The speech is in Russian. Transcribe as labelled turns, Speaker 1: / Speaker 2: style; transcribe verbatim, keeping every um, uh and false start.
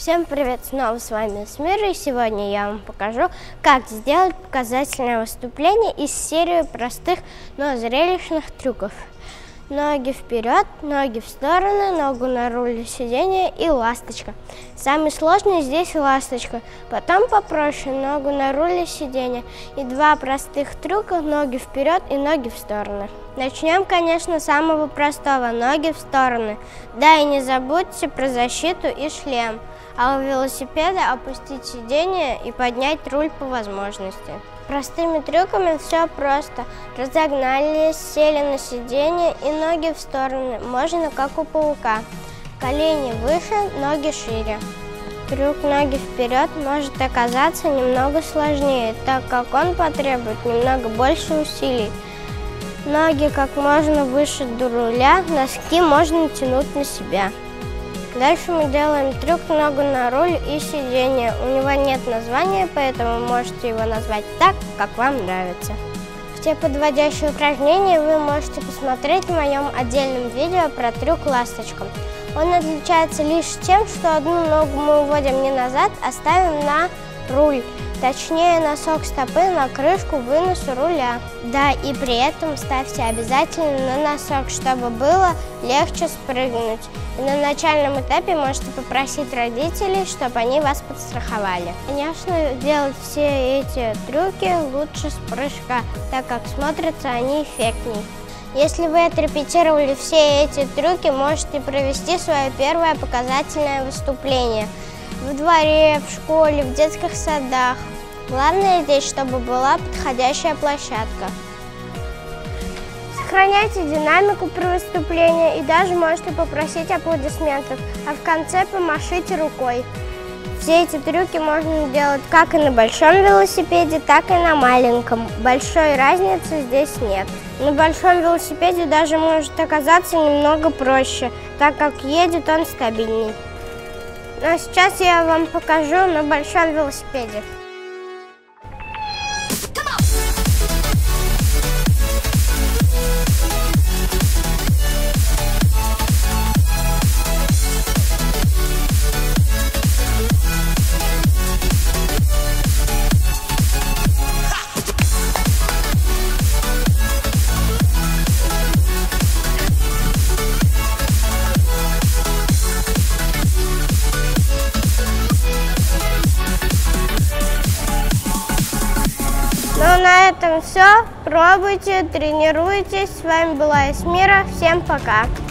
Speaker 1: Всем привет, снова с вами Эсмира, и сегодня я вам покажу, как сделать показательное выступление из серии простых, но зрелищных трюков. Ноги вперед, ноги в стороны, ногу на руле сиденья и ласточка. Самый сложный здесь ласточка, потом попроще ногу на руле сиденья и два простых трюка, ноги вперед и ноги в стороны. Начнем, конечно, с самого простого, ноги в стороны. Да, и не забудьте про защиту и шлем. А у велосипеда опустить сиденье и поднять руль по возможности. Простыми трюками все просто. Разогнались, сели на сиденье и ноги в стороны. Можно как у паука. Колени выше, ноги шире. Трюк ноги вперед может оказаться немного сложнее, так как он потребует немного больше усилий. Ноги как можно выше до руля, носки можно тянуть на себя. Дальше мы делаем трюк ногу на руль и сиденье. У него нет названия, поэтому можете его назвать так, как вам нравится. Все подводящие упражнения вы можете посмотреть в моем отдельном видео про трюк ласточка. Он отличается лишь тем, что одну ногу мы уводим не назад, а ставим на руль. Точнее, носок стопы на крышку выноса руля. Да, и при этом ставьте обязательно на носок, чтобы было легче спрыгнуть. И на начальном этапе можете попросить родителей, чтобы они вас подстраховали. Конечно, делать все эти трюки лучше с прыжка, так как смотрятся они эффектней. Если вы отрепетировали все эти трюки, можете провести свое первое показательное выступление. В дворе, в школе, в детских садах. Главное здесь, чтобы была подходящая площадка. Сохраняйте динамику при выступлении и даже можете попросить аплодисментов, а в конце помашите рукой. Все эти трюки можно делать как и на большом велосипеде, так и на маленьком. Большой разницы здесь нет. На большом велосипеде даже может оказаться немного проще, так как едет он стабильней. А сейчас я вам покажу на большом велосипеде. Ну, на этом все. Пробуйте, тренируйтесь. С вами была Эсмира. Всем пока.